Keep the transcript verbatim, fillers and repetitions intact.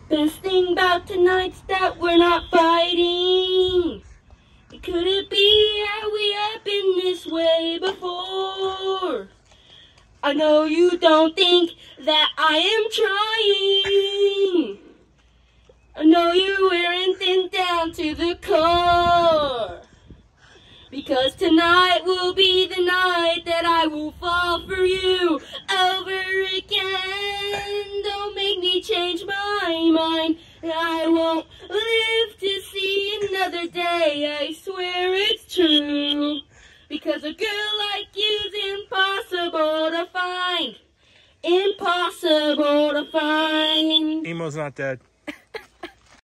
Best thing about tonight's that we're not fighting. Could it be how we have been this way before? I know you don't think that I am trying. I know you're wearing thin down to the core. Because tonight will be the night that I will fall for you over again. Don't make me change my mind. I won't live to see another day. I swear it's true. Because a girl like you's impossible to find. Impossible to find. Emo's not dead.